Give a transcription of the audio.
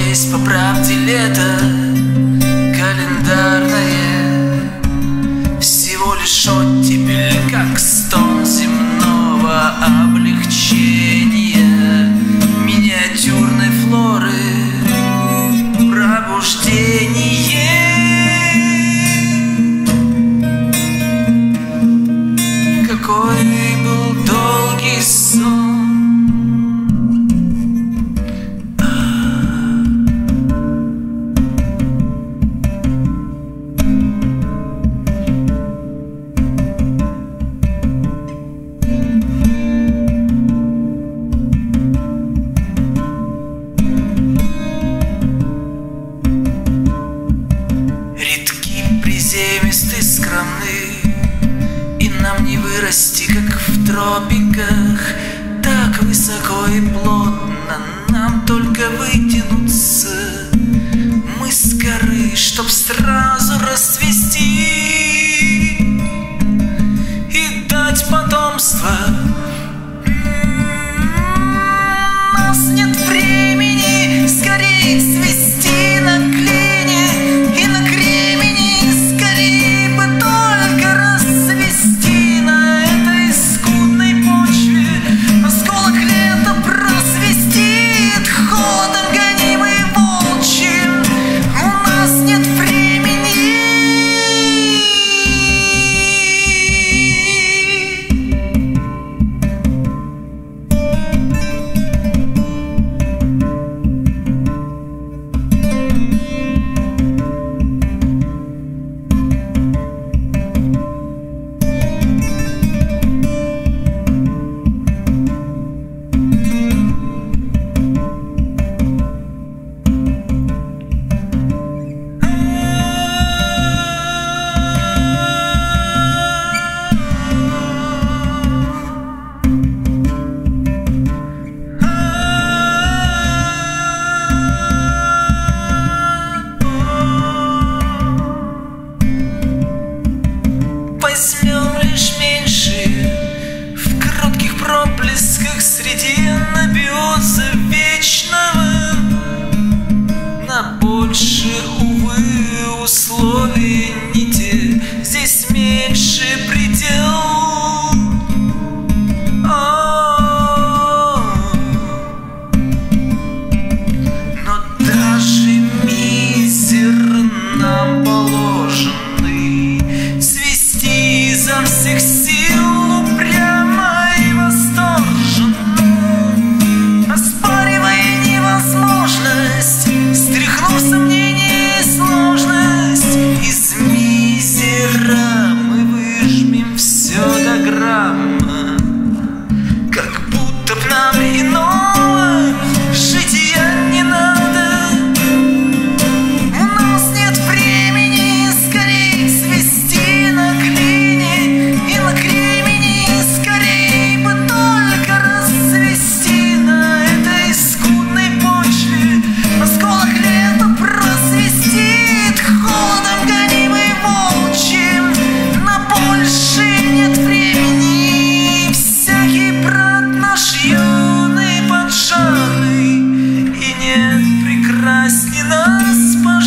есть по правде лето календарное, всего лишь оттепель, как стон земного облегчения, миниатюрной флоры пробуждение. Какой был долгий сон. Приземисты, скромны, и нам не вырасти, как в тропиках, так высоко и плотно, нам только вытянуться. Мы с горы, чтоб сразу расцвести и дать потомство. У нас нет времени скорее свести на клине и на кремени. Скорее бы только расцвести на этой скудной почве. Осколок лета просвистит холодом гонимый волчьим. У нас нет времени. Возьмем лишь меньше в коротких проблесках среди анабиоза вечного. На больше, увы, условий не те, здесь меньше предел. Но даже мизер нам положенный изо всех сил упрямо и восторженно, оспаривая невозможность, стряхнув сомнения и сложность. Из мизера мы выжмем все до грамма, как будто б нам иного жития не надо. У нас нет времени скорее свести на клине и на кремени. Скорее бы только расцвести на этой скудной почве. Осколок лета просвистит холодом гонимый волчьим. На больше нет времени. Всякий брат наш юный поджарый, и нет прекрасней нас.